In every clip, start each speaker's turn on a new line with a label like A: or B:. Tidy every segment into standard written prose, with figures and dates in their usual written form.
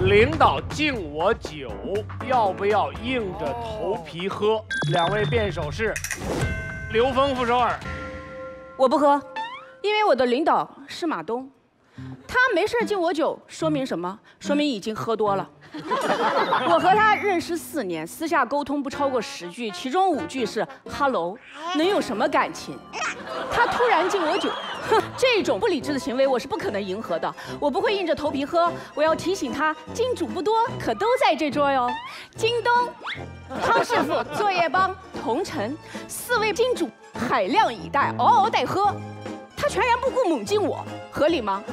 A: 领导敬我酒，要不要硬着头皮喝？两位辩手是刘峰、傅首尔。
B: 我不喝，因为我的领导是马东，他没事敬我酒，说明什么？说明已经喝多了。我和他认识4年，私下沟通不超过10句，其中5句是 “hello”， 能有什么感情？他突然敬我酒，哼，这种不理智的行为我是不可能迎合的。我不会硬着头皮喝，我要提醒他，金主不多，可都在这桌哟。京东、康师傅、作业帮、同城4位金主海量以待，嗷嗷待喝。他全然不顾猛敬我，合理吗？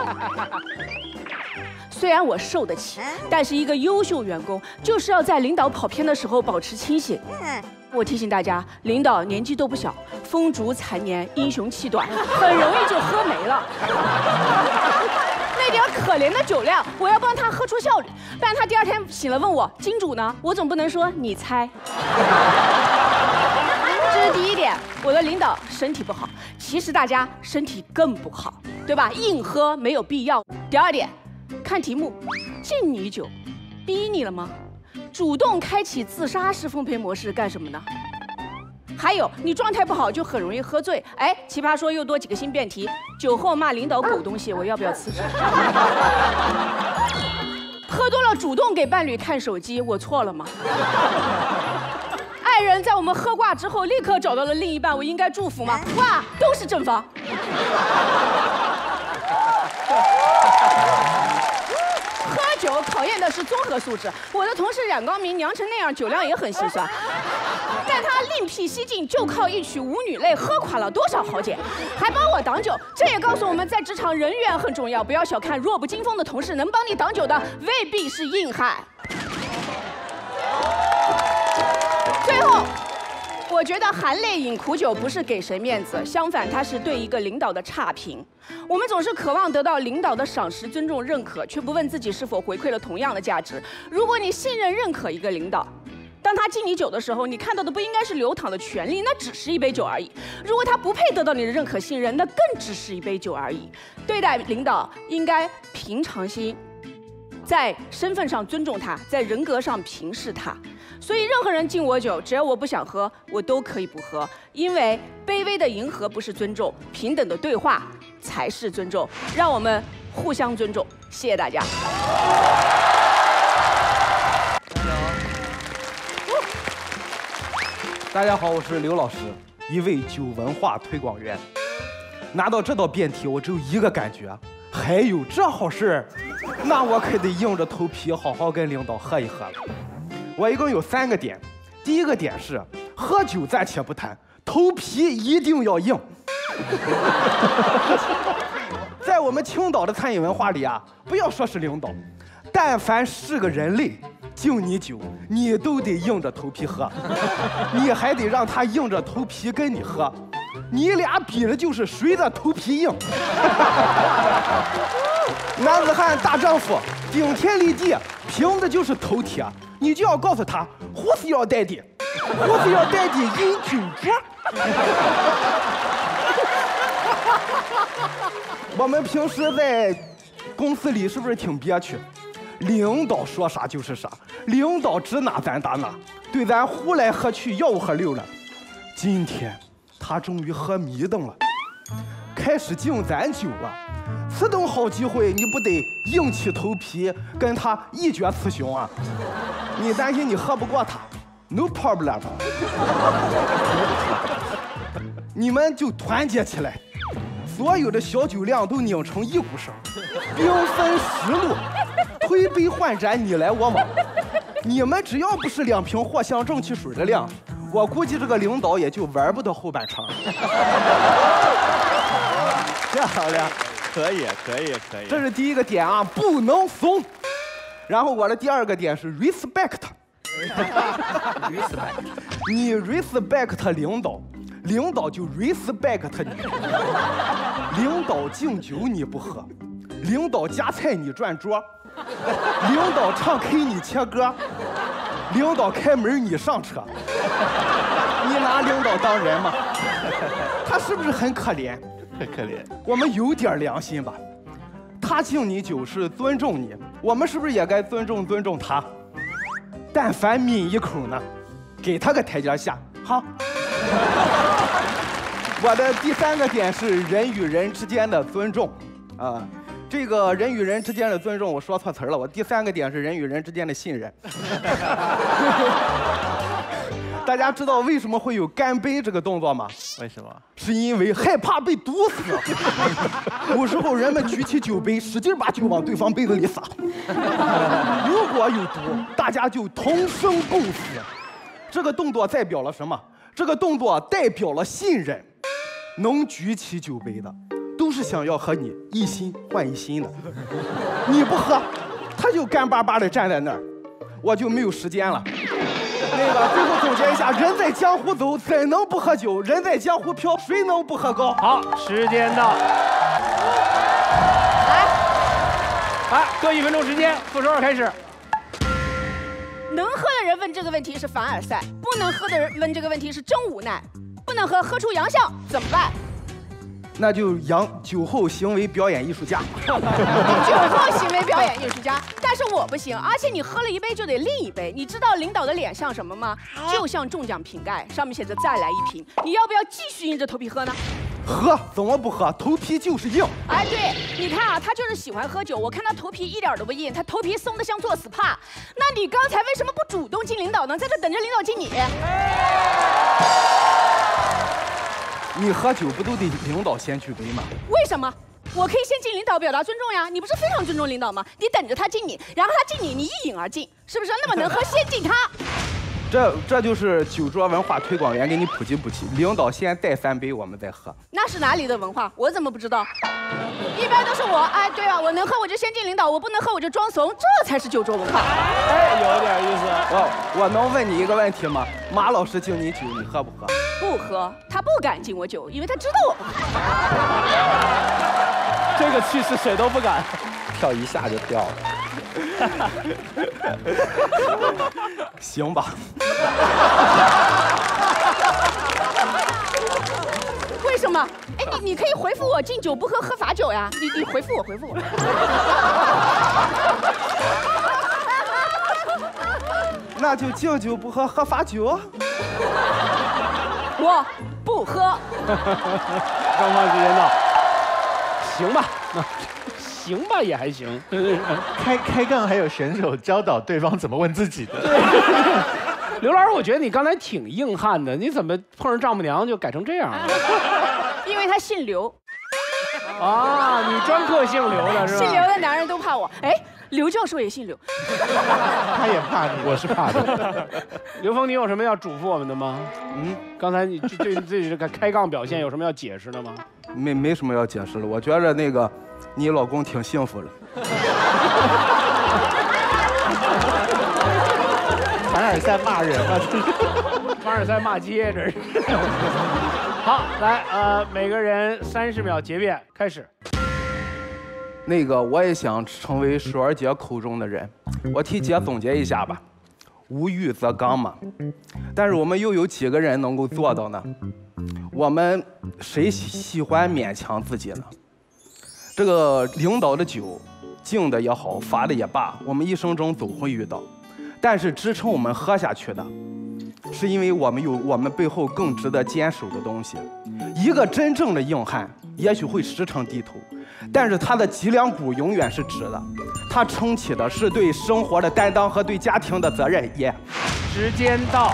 B: 虽然我受得起，但是一个优秀员工就是要在领导跑偏的时候保持清醒。我提醒大家，领导年纪都不小，风烛残年，英雄气短，很容易就喝没了。那点可怜的酒量，我要帮他喝出效率，不然他第2天醒了问我金主呢，我总不能说你猜。这是第一点，我的领导身体不好，其实大家身体更不好，对吧？硬喝没有必要。第2点。看题目，敬你酒，逼你了吗？主动开启自杀式奉陪模式干什么呢？还有，你状态不好就很容易喝醉。哎，奇葩说又多几个新辩题：酒后骂领导狗东西，我要不要辞职？喝多了主动给伴侣看手机，我错了吗？爱人在我们喝挂之后立刻找到了另一半，我应该祝福吗？哇，都是正方。喝酒考验的是综合素质。我的同事冉高明娘成那样，酒量也很心酸，但他另辟蹊径，就靠一曲舞女泪，喝垮了多少豪杰，还帮我挡酒。这也告诉我们在职场人缘很重要，不要小看弱不禁风的同事，能帮你挡酒的未必是硬汉。最后。我觉得含泪饮苦酒不是给谁面子，相反，它是对一个领导的差评。我们总是渴望得到领导的赏识、尊重、认可，却不问自己是否回馈了同样的价值。如果你信任、认可一个领导，当他敬你酒的时候，你看到的不应该是流淌的权利，那只是一杯酒而已。如果他不配得到你的认可、信任，那更只是一杯酒而已。对待领导应该平常心，在身份上尊重他，在人格上平视他。所以，任何人敬我酒，只要我不想喝，我都可以不喝。因为卑微的迎合不是尊重，平等的对话才是尊重。让我们互相尊重。谢谢大家。
C: 大家好，我是刘老师，一位酒文化推广员。拿到这道辩题，我只有一个感觉，还有这好事儿，那我可得硬着头皮好好跟领导喝一喝了。我一共有3个点，第一个点是喝酒暂且不谈，头皮一定要硬。在我们青岛的餐饮文化里啊，不要说是领导，但凡是个人类敬你酒，你都得硬着头皮喝，你还得让他硬着头皮跟你喝，你俩比的就是谁的头皮硬。男子汉大丈夫，顶天立地，凭的就是头铁。你就要告诉他，Who's your daddy？ Who's your daddy in 酒桌？我们平时在公司里是不是挺憋屈？领导说啥就是啥，领导指哪咱打哪，对咱呼来喝去，吆喝溜了。今天他终于喝迷瞪了，开始敬咱酒了。此等好机会，你不得硬起头皮跟他一决雌雄啊？你担心你喝不过他 ，no problem。你们就团结起来，所有的小酒量都拧成一股绳，兵分10路，推杯换盏，你来我往。你们只要不是2瓶藿香正气水的量，我估计这个领导也就玩不到后半场。漂亮。
D: 可以。
C: 这是第一个点啊，不能怂。然后我的第2个点是 respect。你 respect 领导，领导就 respect 你。领导敬酒你不喝，领导夹菜你转桌，领导唱 K 你切歌，领导开门你上车。你拿领导当人吗？他是不是很可怜？
D: 很可怜。
C: 我们有点良心吧。 他敬你酒是尊重你，我们是不是也该尊重他？但凡抿一口呢，给他个台阶下，好。我的第3个点是人与人之间的尊重，这个人与人之间的尊重，我说错词了。我第3个点是人与人之间的信任。大家知道为什么会有干杯这个动作吗？
D: 为什么？
C: 是因为害怕被毒死。古时候人们举起酒杯，使劲把酒往对方杯子里洒。如果有毒，大家就同生共死。这个动作代表了什么？这个动作代表了信任。能举起酒杯的，都是想要和你一心换一心的。你不喝，他就干巴巴的站在那儿，我就没有时间了。最后总结一下，人在江湖走，怎能不喝酒？人在江湖飘，谁能不喝高？
A: 好，时间到。来，各1分钟时间，傅首尔开始。
B: 能喝的人问这个问题是凡尔赛，不能喝的人问这个问题是真无奈。不能喝出洋相怎么办？
C: 那就酒后行为表演艺术家。
B: 酒后行为表演艺术家，但是我不行，而且你喝了1杯就得另一杯。你知道领导的脸像什么吗？就像中奖瓶盖，上面写着再来1瓶。你要不要继续硬着头皮喝呢？
C: 喝，怎么不喝？头皮就是硬。
B: 哎，对，你看啊，他就是喜欢喝酒。我看他头皮一点都不硬，他头皮松得像做 SPA。那你刚才为什么不主动敬领导呢？在这等着领导敬你。
C: 你喝酒不都得领导先举杯吗？
B: 为什么？我可以先敬领导表达尊重呀。你不是非常尊重领导吗？你等着他敬你，然后他敬你，你一饮而尽，是不是？那么能喝，先敬他。
C: 这就是酒桌文化推广员给你普及。领导先带3杯，我们再喝。
B: 那是哪里的文化？我怎么不知道？一般都是我，哎，对吧？我能喝我就先敬领导，我不能喝我就装怂，这才是酒桌文化。
A: 哎，有点意思。
C: 我能问你一个问题吗？马老师敬你酒，你喝不喝？
B: 不喝，他不敢敬我酒，因为他知道我不喝。
A: 这个气势谁都不敢，
D: 跳一下就掉了。
C: 行吧。
B: 为什么？哎，你可以回复我，敬酒不喝，喝罚酒呀。你回复我，回复我。
C: 那就敬酒不喝，喝罚酒。
B: 我不喝。
A: 双方时间到。行吧，行吧也还行。
D: 开杠还有选手教导对方怎么问自己的。
A: 刘老师，我觉得你刚才挺硬汉的，你怎么碰上丈母娘就改成这样了？
B: 因为他姓刘。
A: 啊，你专克姓刘的是吧？
B: 姓刘的男人都怕我。哎，刘教授也姓刘。
D: 他也怕你，我是怕的。
A: 刘峰，你有什么要嘱咐我们的吗？刚才你对自己这个开杠表现有什么要解释的吗？
C: 没什么要解释了，我觉着那个你老公挺幸福了。
D: 凡尔赛骂人啊！
A: 凡尔赛骂街，这是。好，来，每个人30秒结辩，开始。
C: 那个，我也想成为舒儿姐口中的人，我替姐总结一下吧。无欲则刚嘛，但是我们又有几个人能够做到呢？我们谁喜欢勉强自己呢？这个领导的酒，敬的也好，罚的也罢，我们一生中总会遇到。但是支撑我们喝下去的，是因为我们有我们背后更值得坚守的东西。一个真正的硬汉，也许会时常低头，但是他的脊梁骨永远是直的。他撑起的是对生活的担当和对家庭的责任。也，
A: 时间到。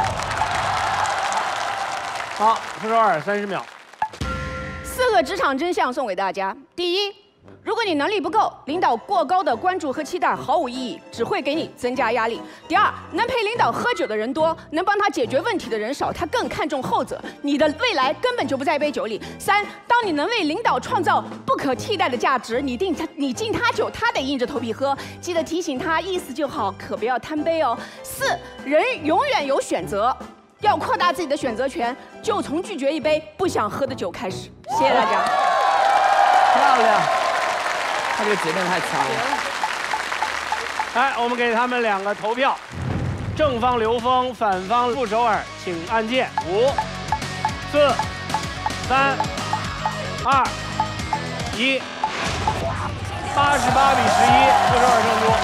A: 好，傅首尔30秒。
B: 4个职场真相送给大家。第一，如果你能力不够，领导过高的关注和期待毫无意义，只会给你增加压力。第二，能陪领导喝酒的人多，能帮他解决问题的人少，他更看重后者。你的未来根本就不在一杯酒里。3，当你能为领导创造不可替代的价值，你敬他酒，他得硬着头皮喝。记得提醒他意思就好，可不要贪杯哦。4，人永远有选择。要扩大自己的选择权，就从拒绝一杯不想喝的酒开始。谢谢大家。
A: 漂亮，
E: 他这个结论太强了。
A: 来，我们给他们2个投票，正方刘峰，反方傅首尔，请按键，5、4、3、2、1。 88比11，傅首尔胜出。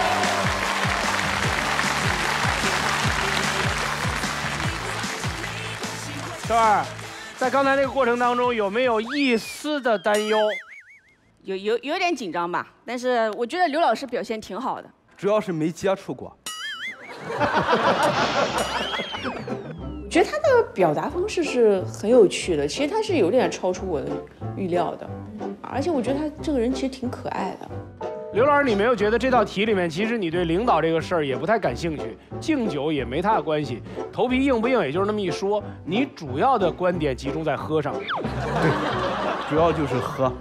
A: 首尔，在刚才那个过程当中，有没有一丝的担忧？
B: 有点紧张吧，但是我觉得刘老师表现挺好的。
C: 主要是没接触过。
F: 我觉得他的表达方式是很有趣的，其实他是有点超出我的预料的，而且我觉得他这个人其实挺可爱的。
A: 刘老师，你没有觉得这道题里面，其实你对领导这个事儿也不太感兴趣，敬酒也没太大关系，头皮硬不硬也就是那么一说，你主要的观点集中在喝上。
C: 对，主要就是喝。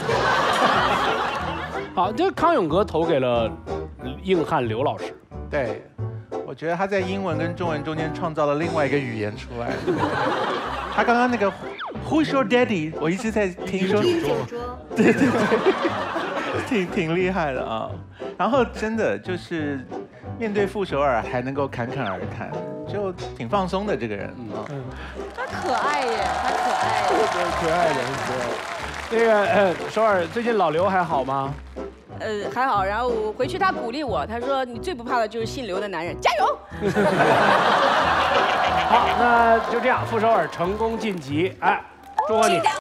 A: 好，这康永哥投给了硬汉刘老师。
D: 对，我觉得他在英文跟中文中间创造了另外一个语言出来。他刚刚那个 Who's your daddy？ 我一直在听说。对对对，挺厉害的啊。然后真的就是面对傅首尔还能够侃侃而谈，就挺放松的这个人啊。
B: 他可爱耶，他可爱耶。
C: 可爱的，可爱。
A: 那个首尔，最近老刘还好吗？
B: 还好。然后我回去他鼓励我，他说你最不怕的就是姓刘的男人，加油。
A: 好，那就这样，傅首尔成功晋级，哎，祝贺你。